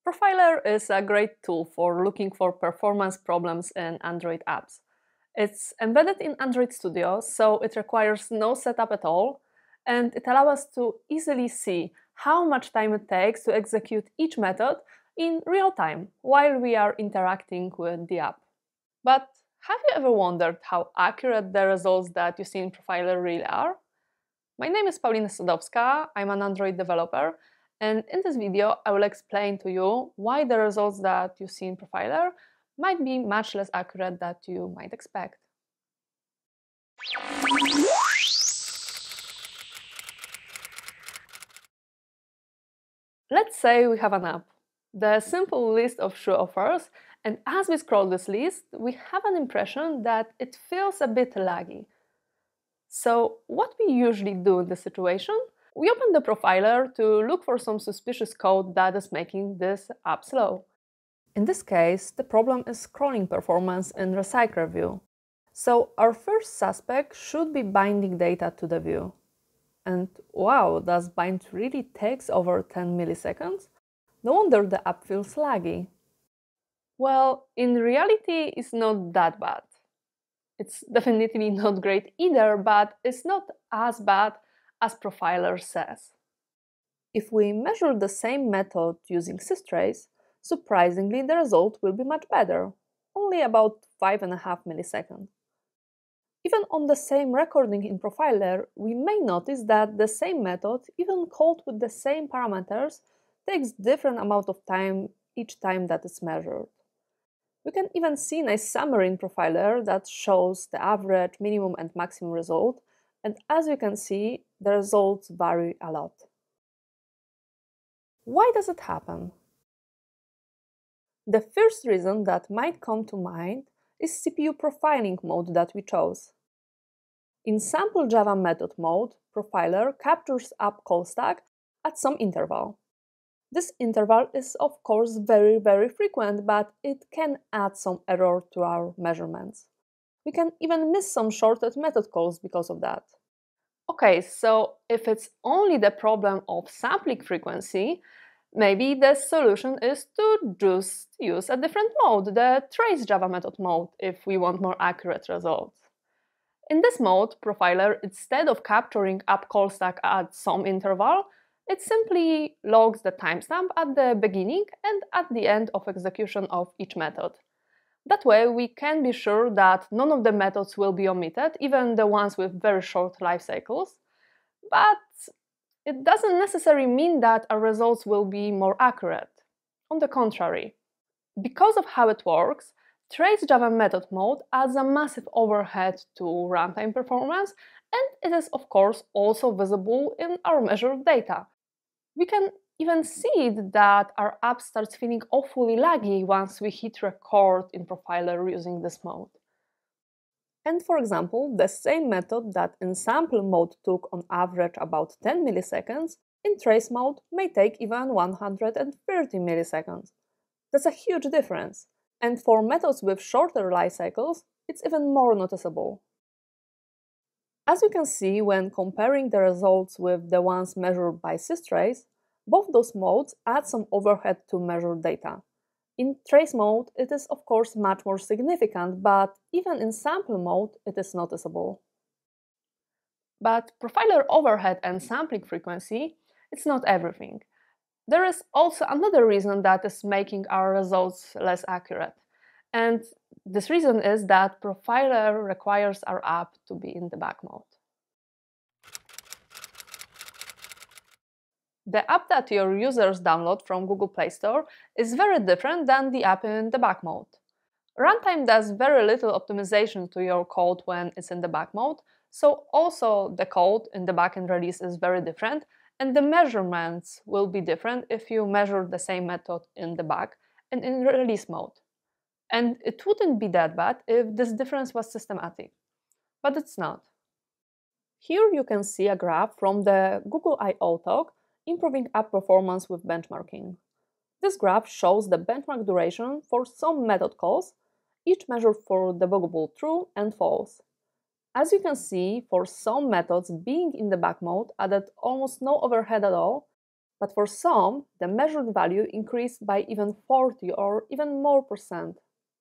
Profiler is a great tool for looking for performance problems in Android apps. It's embedded in Android Studio, so it requires no setup at all, and it allows us to easily see how much time it takes to execute each method in real time while we are interacting with the app. But have you ever wondered how accurate the results that you see in Profiler really are? My name is Paulina Sadowska, I'm an Android developer, and in this video I will explain to you why the results that you see in Profiler might be much less accurate than you might expect. Let's say we have an app, the simple list of shoe offers, and as we scroll this list, we have an impression that it feels a bit laggy. So what we usually do in this situation? We open the profiler to look for some suspicious code that is making this app slow. In this case, the problem is scrolling performance in Recycler view. So our first suspect should be binding data to the view. And wow, does bind really takes over 10 milliseconds? No wonder the app feels laggy. Well, in reality, it's not that bad. It's definitely not great either, but it's not as bad as Profiler says. If we measure the same method using systrace, surprisingly the result will be much better, only about 5.5 milliseconds. Even on the same recording in Profiler, we may notice that the same method, even called with the same parameters, takes different amount of time each time that it's measured. We can even see a nice summary in Profiler that shows the average, minimum and maximum result, and as you can see, the results vary a lot. Why does it happen? The first reason that might come to mind is CPU profiling mode that we chose. In sample Java method mode, Profiler captures app call stack at some interval. This interval is of course very frequent, but it can add some error to our measurements. We can even miss some shorted method calls because of that. Okay, so if it's only the problem of sampling frequency, maybe the solution is to just use a different mode, the trace Java method mode, if we want more accurate results. In this mode, Profiler, instead of capturing app call stack at some interval, it simply logs the timestamp at the beginning and at the end of execution of each method. That way, we can be sure that none of the methods will be omitted, even the ones with very short life cycles. But it doesn't necessarily mean that our results will be more accurate. On the contrary, because of how it works, trace Java method mode adds a massive overhead to runtime performance, and it is of course also visible in our measured data. We can even see that our app starts feeling awfully laggy once we hit record in Profiler using this mode. And for example, the same method that in sample mode took on average about 10 milliseconds, in trace mode may take even 130 milliseconds. That's a huge difference. And for methods with shorter life cycles, it's even more noticeable. As you can see when comparing the results with the ones measured by systrace, both those modes add some overhead to measured data. In trace mode, it is of course much more significant, but even in sample mode, it is noticeable. But Profiler overhead and sampling frequency, it's not everything. There is also another reason that is making our results less accurate. And this reason is that Profiler requires our app to be in debug mode. The app that your users download from Google Play Store is very different than the app in debug mode. Runtime does very little optimization to your code when it's in debug mode, so also the code in debug and release is very different, and the measurements will be different if you measure the same method in debug and in release mode. And it wouldn't be that bad if this difference was systematic, but it's not. Here you can see a graph from the Google I/O talk, Improving App Performance with Benchmarking. This graph shows the benchmark duration for some method calls, each measured for debuggable true and false. As you can see, for some methods, being in debug mode added almost no overhead at all, But for some, the measured value increased by even 40 or even more percent.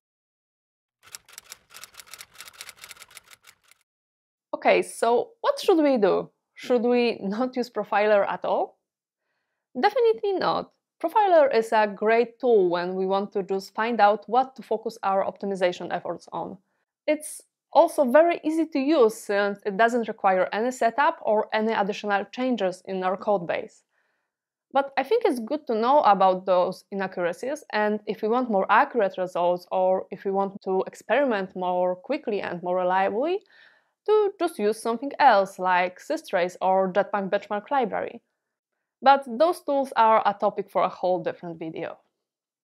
Okay, so what should we do? Should we not use Profiler at all? Definitely not. Profiler is a great tool when we want to just find out what to focus our optimization efforts on. It's also very easy to use since it doesn't require any setup or any additional changes in our code base. But I think it's good to know about those inaccuracies, and if we want more accurate results or if we want to experiment more quickly and more reliably, to just use something else like systrace or Jetpack benchmark library. But those tools are a topic for a whole different video.